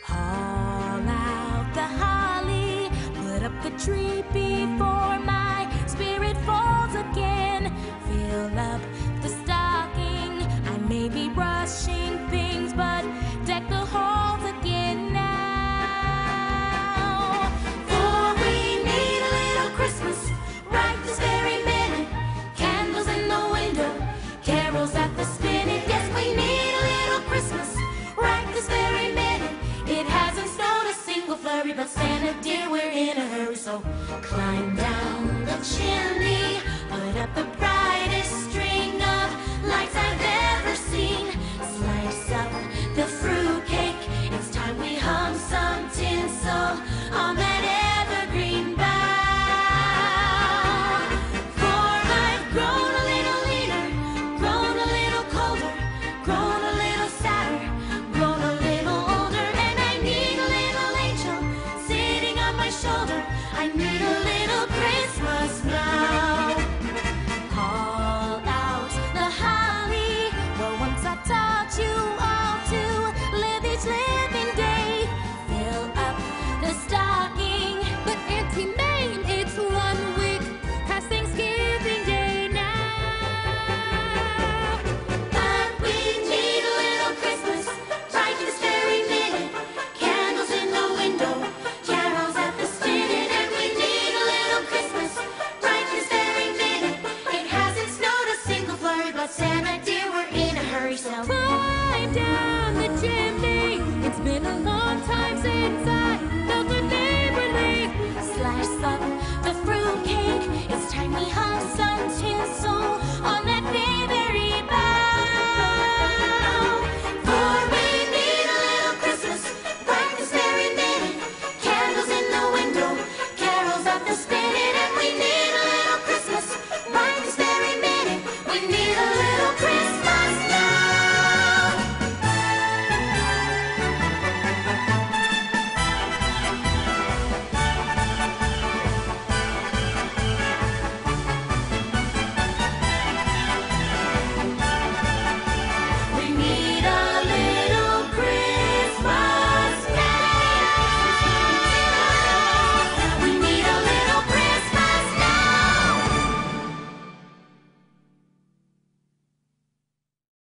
Haul out the holly, put up the tree before my spirit falls again. Fill up the stocking, I may be rushing things, but deck the halls again now. For we need a little Christmas right this very minute. Candles in the window, carols at the spinet. Yes, we need a little Christmas right this very minute. It hasn't snowed a single flurry, but Santa dear, we're in a hurry. So climb down the chimney, put up the brightest string of lights I've ever seen. Slice up the fruitcake, it's time we hung some tinsel on that evergreen bough. For I've grown a little leaner, grown a little colder, grown a little sadder, grown a little older, and I need a little angel sitting on my shoulder. I need a little Christmas now. Call out the holly, well, once I taught you all to live each living day. Fill up the stocking, but Auntie Mame, it's 1 week past Thanksgiving Day now. But we need a little Christmas right this very minute. Candles in the window, carols at the spinet, and we need a little Christmas right this very minute. It hasn't snowed a single flurry, but Santa dear, we're in a hurry. So climb down the chimney. It's been a long time since I felt the neighborly. Slice up the fruitcake, it's time we hung some tinsel on